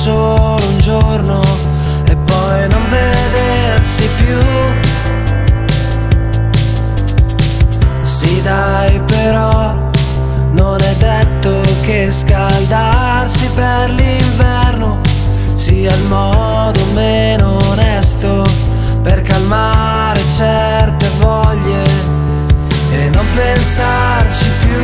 solo un giorno e poi non vedersi più. Sì dai, però non è detto che scaldarsi per l'inverno sia il modo meno onesto per calmare certe voglie e non pensarci più.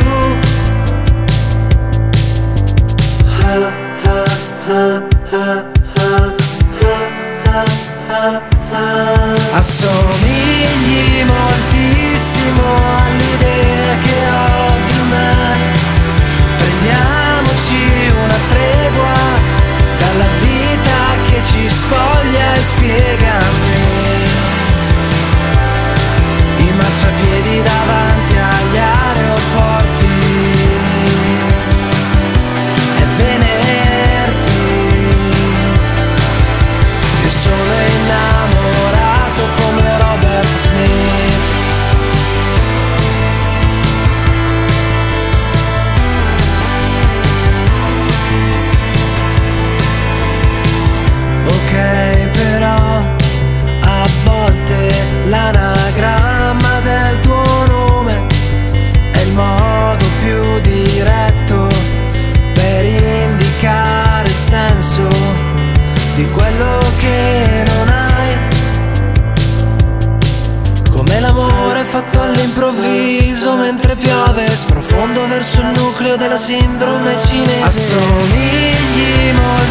Assomigli moltissimo all'idea che ho di me. Prendiamoci una tregua dalla vita che ci spoglia e spiegami i marciapiedi davanti agli aeroporti. È venerdì e sono innamorato come Robert Smith. Ok, però a volte l'anagramma del tuo nome è il modo più diretto per indicare il senso di quello che non hai. Come l'amore fatto all'improvviso mentre piove, sprofondo verso il nucleo della sindrome cinese. Assomigli